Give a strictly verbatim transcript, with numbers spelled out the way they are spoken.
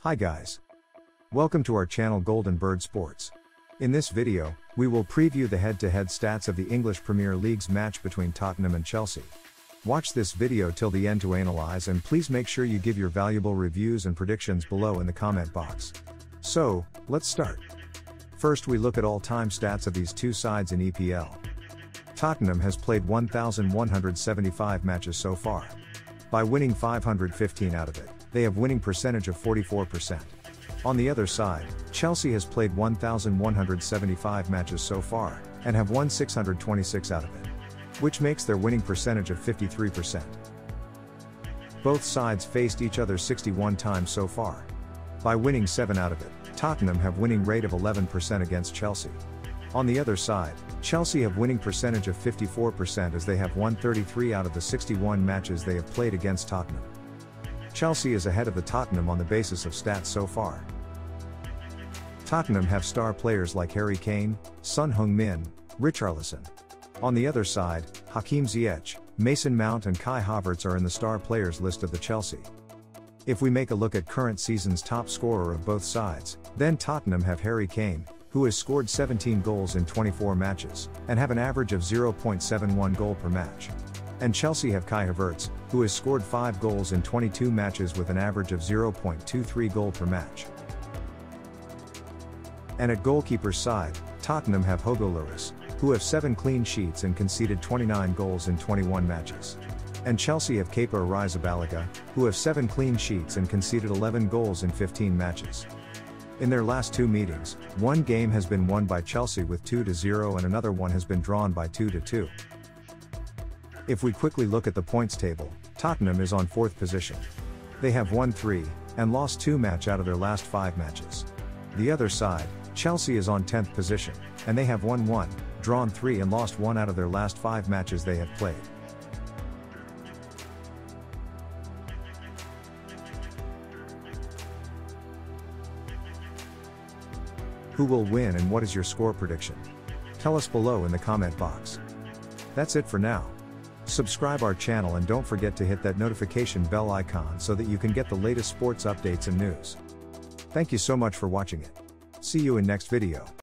Hi guys. Welcome to our channel Golden Bird Sports. In this video, we will preview the head-to-head stats of the English Premier League's match between Tottenham and Chelsea. Watch this video till the end to analyze, and please make sure you give your valuable reviews and predictions below in the comment box. So, let's start. First, we look at all-time stats of these two sides in E P L. Tottenham has played one thousand one hundred seventy-five matches so far. By winning five hundred fifteen out of it, they have winning percentage of forty-four percent. On the other side, Chelsea has played one thousand one hundred seventy-five matches so far, and have won six hundred twenty-six out of it, which makes their winning percentage of fifty-three percent. Both sides faced each other sixty-one times so far. By winning seven out of it, Tottenham have winning rate of eleven percent against Chelsea. On the other side, Chelsea have winning percentage of fifty-four percent as they have won thirty-three out of the sixty-one matches they have played against Tottenham. Chelsea is ahead of the Tottenham on the basis of stats so far. Tottenham have star players like Harry Kane, Son Heung-min, Richarlison. On the other side, Hakim Ziyech, Mason Mount and Kai Havertz are in the star players list of the Chelsea. If we make a look at current season's top scorer of both sides, then Tottenham have Harry Kane, who has scored seventeen goals in twenty-four matches, and have an average of zero point seven one goal per match. And Chelsea have Kai Havertz, who has scored five goals in twenty-two matches with an average of zero point two three goal per match. And at goalkeeper's side, Tottenham have Hugo Lloris, who have seven clean sheets and conceded twenty-nine goals in twenty-one matches. And Chelsea have Kepa Arrizabalaga, who have seven clean sheets and conceded eleven goals in fifteen matches. In their last two meetings, one game has been won by Chelsea with two to zero and another one has been drawn by two to two. If we quickly look at the points table, Tottenham is on fourth position. They have won three, and lost two match out of their last five matches. The other side, Chelsea is on tenth position, and they have won one, drawn three and lost one out of their last five matches they have played. Who will win and what is your score prediction? Tell us below in the comment box. That's it for now. Subscribe our channel and don't forget to hit that notification bell icon so that you can get the latest sports updates and news. Thank you so much for watching it. See you in next video.